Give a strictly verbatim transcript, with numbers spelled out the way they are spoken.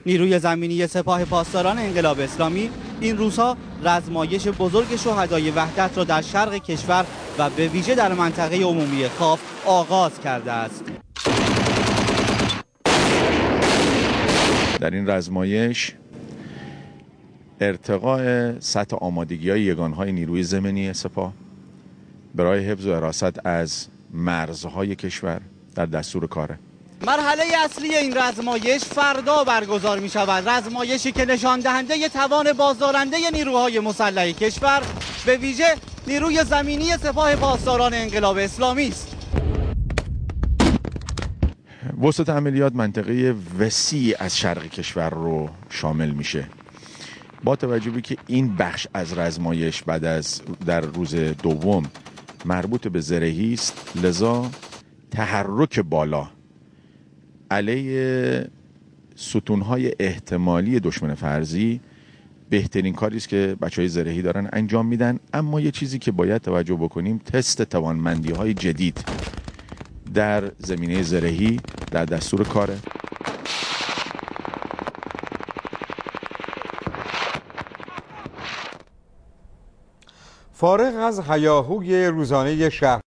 نیروی زمینی سپاه پاسداران انقلاب اسلامی این روزها رزمایش بزرگ شهدای وحدت را در شرق کشور و به ویژه در منطقه عمومی خاف آغاز کرده است. در این رزمایش ارتقاء سطح آمادگی‌های یگانهای نیروی زمینی سپاه برای حفظ و حراست از مرزهای کشور در دستور کاره. مرحله اصلی این رزمایش فردا برگزار می شود. رزمایشی که نشان دهنده توان بازدارنده نیروهای مسلح کشور به ویژه نیروی زمینی سپاه پاسداران انقلاب اسلامی است. وسط عملیات منطقه وسیع از شرق کشور رو شامل میشه. با توجه به که این بخش از رزمایش بعد از در روز دوم مربوط به زرهی است، لذا تحرک بالا علیه ستونهای احتمالی دشمن فرضی بهترین کاری است که بچهای زرهی دارن انجام میدن. اما یه چیزی که باید توجه بکنیم، تست توانمندی های جدید در زمینه زرهی در دستور کاره. فارغ از هیاهوی روزانه شهر